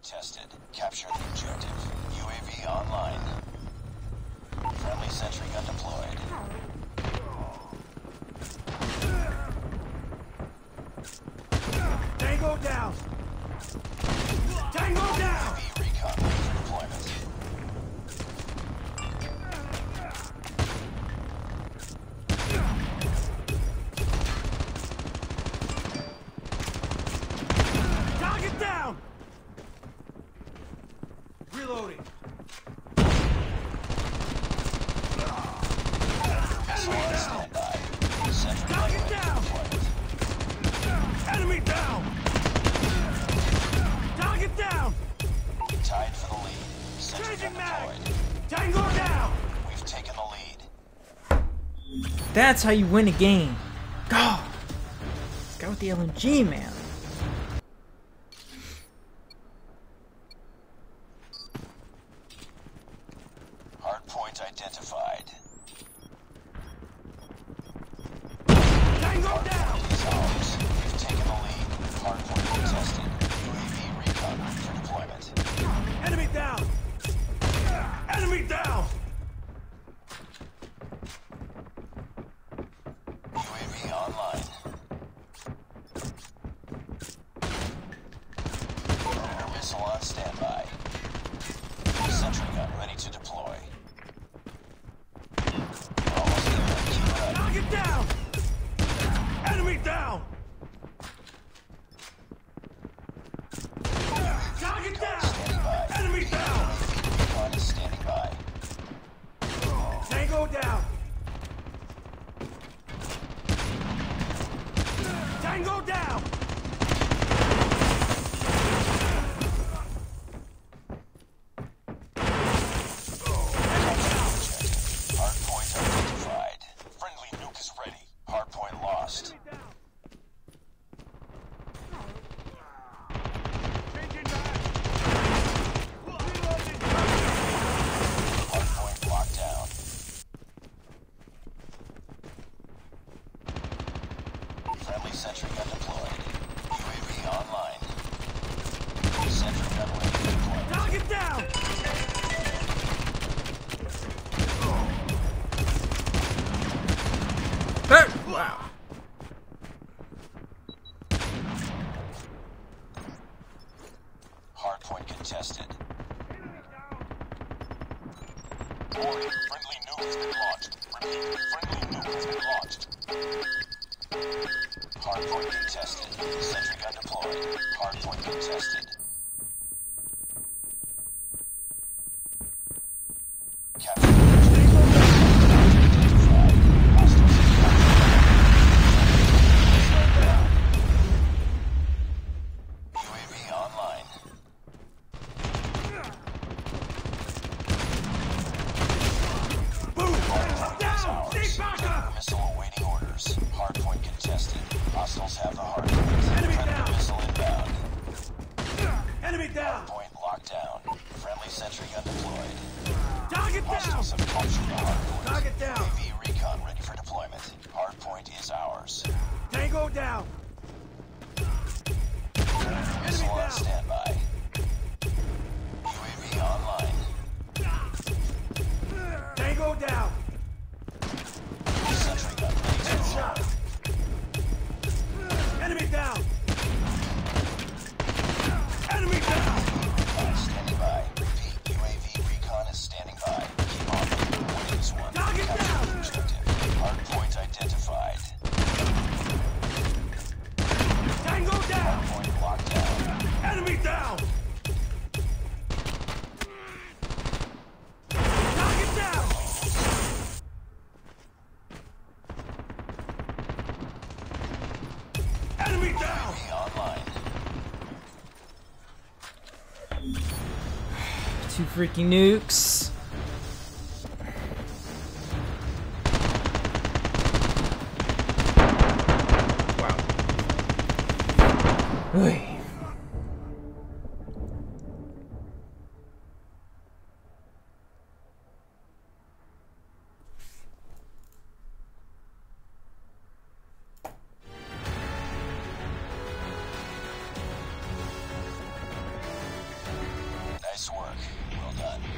contested. Capture the objective. UAV online. Friendly sentry gun deployed. Tango down! Tango down! UAV recon ready for deployment. Target down! Reloading. Missile on standby. Sentry gun Target ready down! for deployment. Enemy down! Target down! Tied for the lead. Sentry gun Changing mag! deployed. Tango down! We've taken the lead. That's how you win a game. God. This guy with the LMG, man. Hard point identified. Tango down! Is ours. We've taken the lead. Hard point contested. UAV recon ready for deployment. Enemy down! Enemy down! UAV online. Missile on standby. Sentry gun ready to deploy. Almost there. Keep it up. Target down! Enemy down! Target down! Standing by. Enemy down! Recon is standing by. Tango down! Tango down! Hard point identified. Friendly nuke is ready. Hard point lost. Changing back! Reloading! Hard point locked down. Friendly sentry gun deployed. UAV online. Sentry gun ready for deployment. Target down! Wow. Hard point contested. Warning, friendly nuke has been launched. Repeat, friendly nuke has been launched. Hard point contested. Sentry gun deployed. Hard point contested. Capture the identified. Hostiles UAV online. Boom! Hard point is Down! ours. Stay back up! Missile awaiting orders. Hard point contested. Hostiles have the hard point. Enemy Predator down. missile inbound. Enemy down! Point locked down. Friendly sentry gun deployed. Target down! Hostiles have captured the hard point. Target down! UAV recon ready for deployment. Hard point is ours. Tango down! Missile on down. standby. UAV online. Tango down! Sentry gun ready to Headshot! deploy. Enemy down! Enemy down! Recon standing by. Repeat, UAV recon is standing by. Keep on. Winning this one. Target Capture down. the objective. Hard point identified. Tango down! Hard point locked down. Enemy down! Target down! Enemy down! UAV online. Two freaking nukes. Wow. Oy. Nice work. Well done.